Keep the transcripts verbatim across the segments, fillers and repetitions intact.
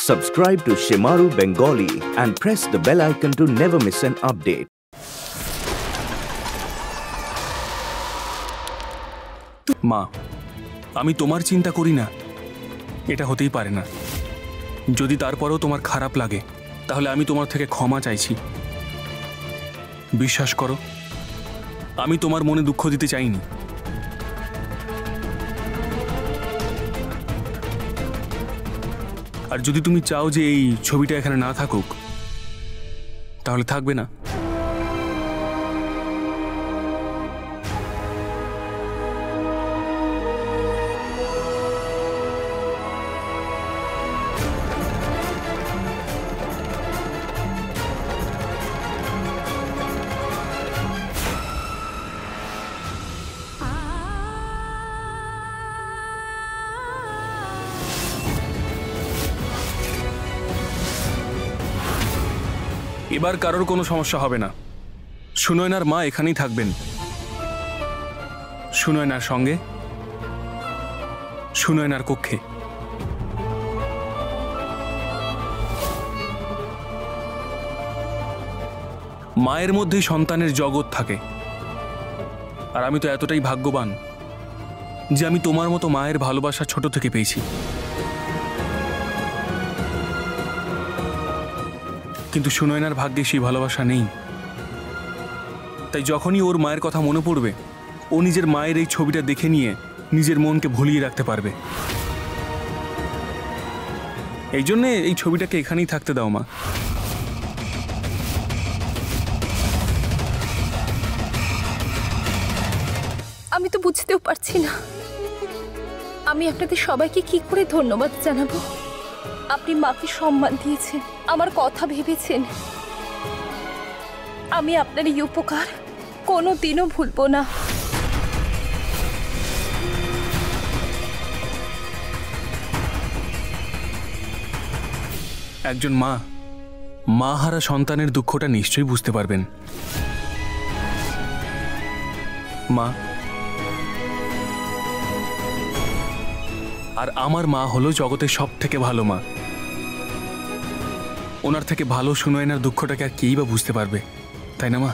Subscribe to Shimaru Bengali and press the bell icon to never miss an update. মা, আমি তোমার চিন্তা করি না, এটা হতেই পারে না। যদি তারপরেও তোমার খারাপ লাগে তাহলে আমি তোমার থেকে ক্ষমা চাইছি। বিশ্বাস করো, আমি তোমার মনে দুঃখ দিতে চাইনি। আর যদি তুমি চাও যে এই ছবিটা এখানে না থাকুক তাহলে থাকবে না। এবার কারোর কোনো সমস্যা হবে না। সুনয়নার মা এখানেই থাকবেন, সুনয়নার সঙ্গে, সুনয়নার কক্ষে। মায়ের মধ্যেই সন্তানের জগৎ থাকে। আর আমি তো এতটাই ভাগ্যবান যে আমি তোমার মতো মায়ের ভালোবাসা ছোট থেকে পেয়েছি। কিন্তু সুনয়নার ভাগ্যে সেই ভালোবাসা নেই। তাই যখনই ওর মায়ের কথা মনে পড়বে, ও নিজের মায়ের এই ছবিটা দেখে নিয়ে নিজের মনকে ভুলিয়ে রাখতে পারবে। এই জন্যে এই ছবিটাকে এখানেই থাকতে দাও মা। আমি তো বুঝতেও পারছি না আমি আপনাদের সবাইকে কি করে ধন্যবাদ জানাবো। আপনি মাকে সম্মান দিয়েছেন, আমার কথা ভেবেছেন। আমি আপনার এই উপকার কোনো দিনও ভুলবো না। একজন মা মা হারা সন্তানের দুঃখটা নিশ্চয়ই বুঝতে পারবেন। মা আর আমার মা হলো জগতের সব থেকে ভালো মা। ওনার থেকে ভালো সুনয়নার দুঃখটাকে আর কেই বা বুঝতে পারবে, তাই না মা?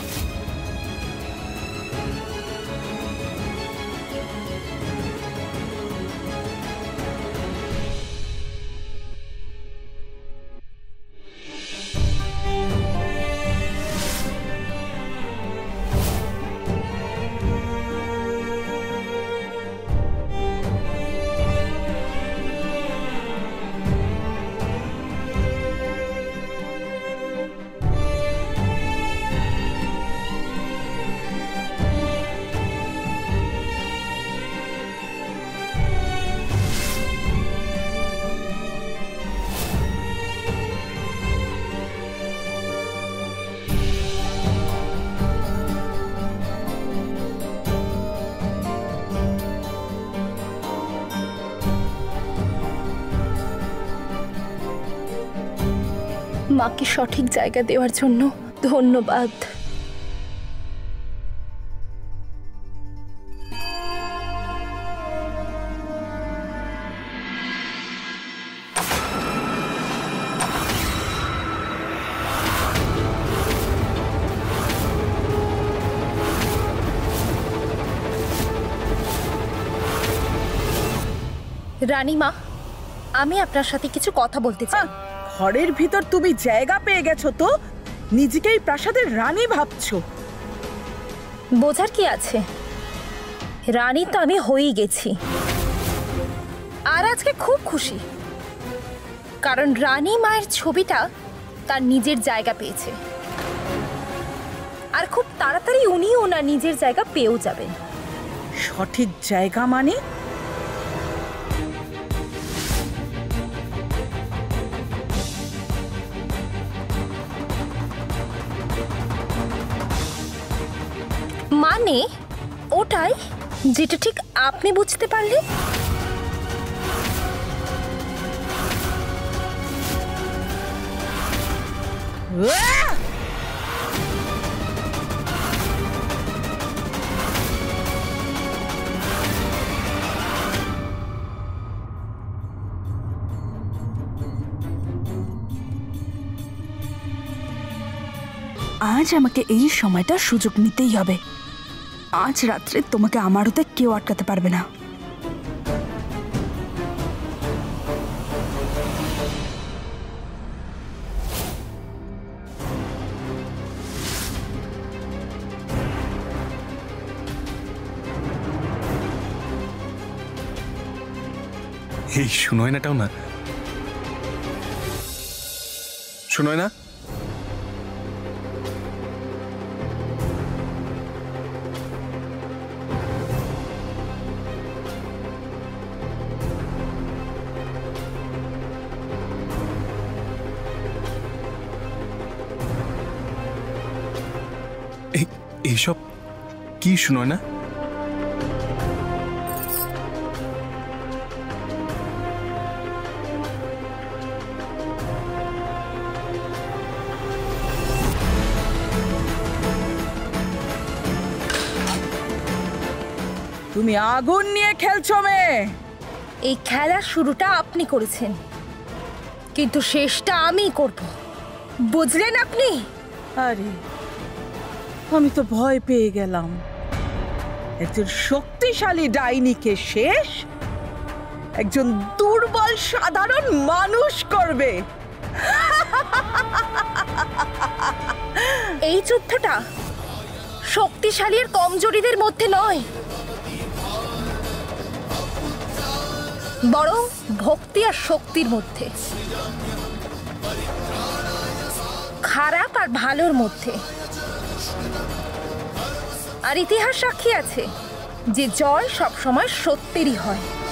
মাকে সঠিক জায়গা দেওয়ার জন্য ধন্যবাদ। রানীমা, আমি আপনার সাথে কিছু কথা বলতে চাই। ঘরের ভিতর তুমি জায়গা পেয়ে গেছো তো নিজেকেই প্রাসাদের রানী ভাবছো। বোঝার কি আছে, রানী তো আমি হয়েই গেছি। আর আজকে খুব খুশি, কারণ রানী মায়ের ছবিটা তার নিজের জায়গা পেয়েছে। আর খুব তাড়াতাড়ি উনিও ওনার নিজের জায়গা পেয়েও যাবেন। সঠিক জায়গা মানে? মানে ওটাই যেটা ঠিক আপনি বুঝতে পারলেন। আজ আমাকে এই সময়টা সুযোগ নিতেই হবে। আজ রাত্রে তোমাকে আমার হতে কেউ আটকাতে পারবে না। এই সুনয়নাটাও না, সুনয়না, এইসব কি সুনয়না? তুমি আগুন নিয়ে খেলছো মেয়ে। এই খেলার শুরুটা আপনি করেছেন, কিন্তু শেষটা আমি করব, বুঝলেন আপনি? আরে আমি তো ভয় পেয়ে গেলাম। একজন শক্তিশালী ডাইনিকে শেষ একজন দুর্বল সাধারণ মানুষ করবে। এই যুদ্ধটা শক্তিশালী আর কমজোরিদের মধ্যে নয়, বরং ভক্তি আর শক্তির মধ্যে, খারাপ আর ভালোর মধ্যে। আর ইতিহাস সাক্ষী আছে যে জয় সবসময় সত্যেরই হয়।